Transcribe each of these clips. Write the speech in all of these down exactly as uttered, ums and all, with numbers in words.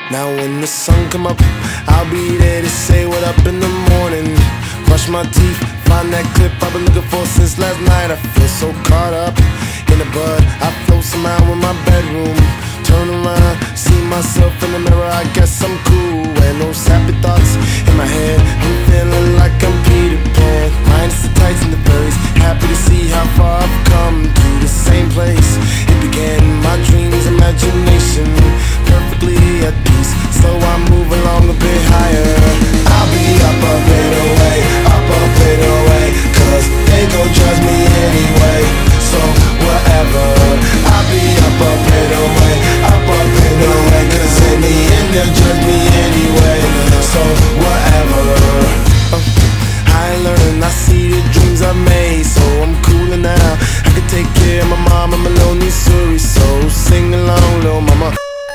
Now when the sun come up, I'll be there to say what up in the morning. Brush my teeth, find that clip I've been looking for since last night. I feel so caught up in the bud, I float somehow in my bedroom. Turn around, see myself in the mirror, I guess I'm cool. And those happy thoughts in my head, I'm feeling like I'm Peter Pan. Minus the tights and the furries, happy to see how far I've come. To the same place it began, my dreams, imagination, perfectly at peace. So I move along a bit higher. I'll be up a bit away, up a bit away, cause they gon' judge me anyway. So whatever, I'll be up a bit away, up a bit away, cause in the end they'll judge me anyway. So whatever. uh, I learned, I see the dreams I made, so I'm cooler now. I can take care of my mom, I'm a lonely Suri. So sing along, little mama.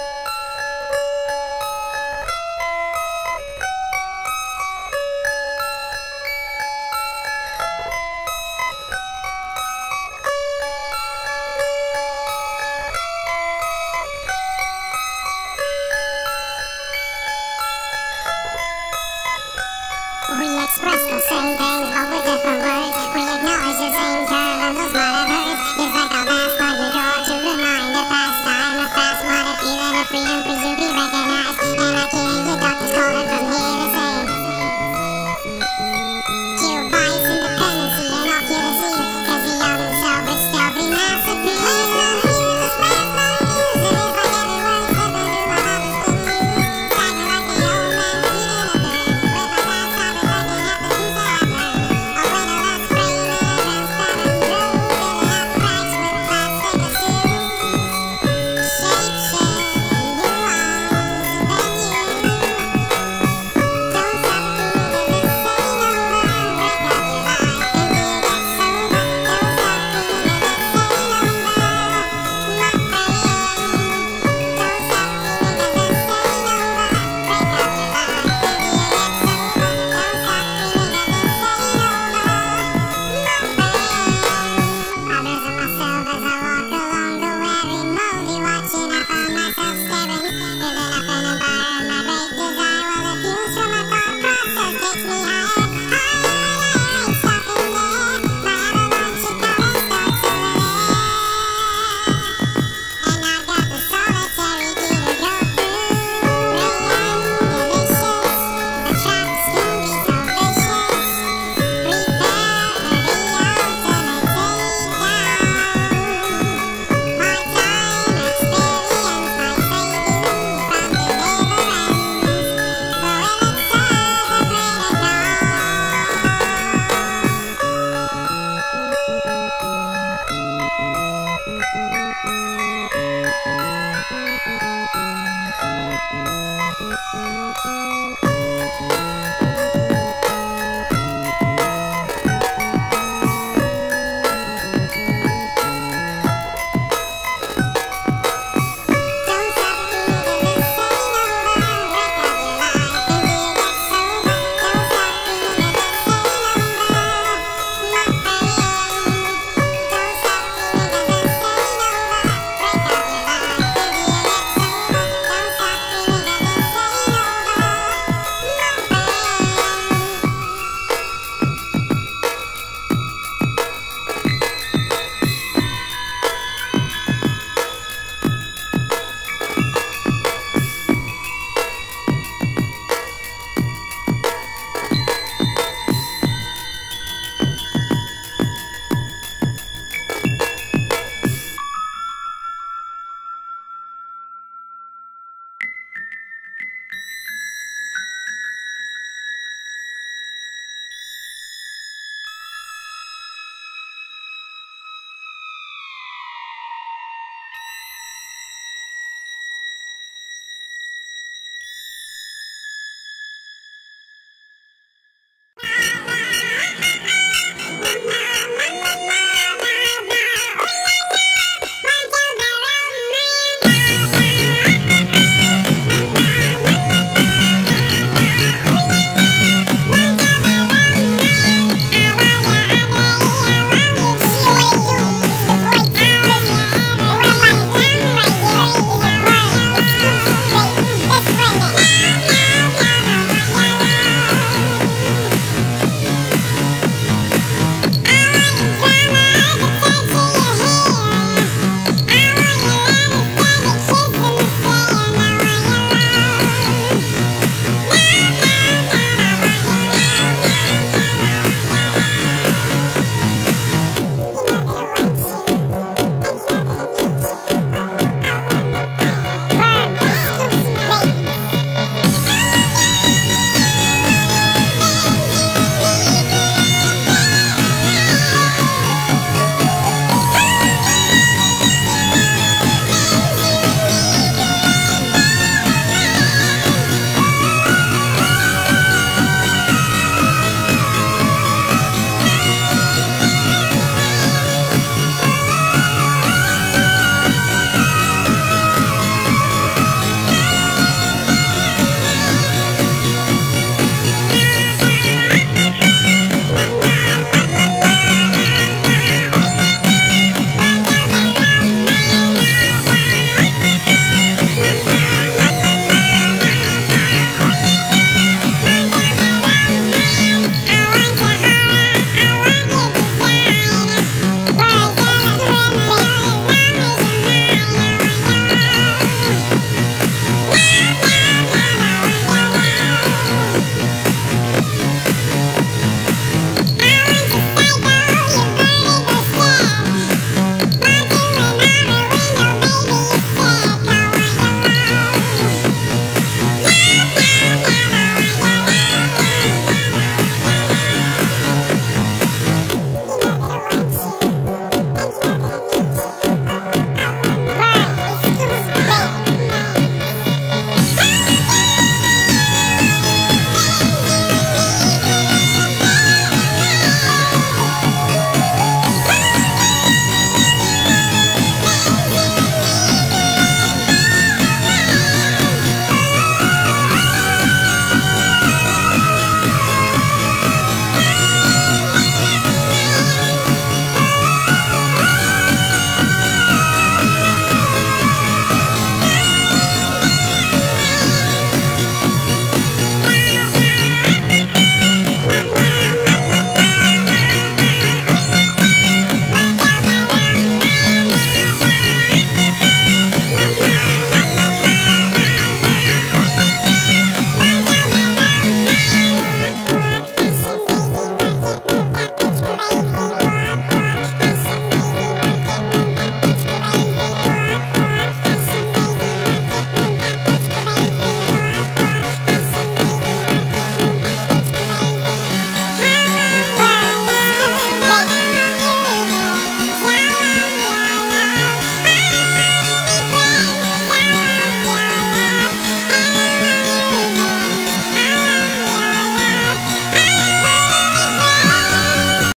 We express the same things, but with different words. We acknowledge the same terms, and those might have hurt. It's like a mask on your door.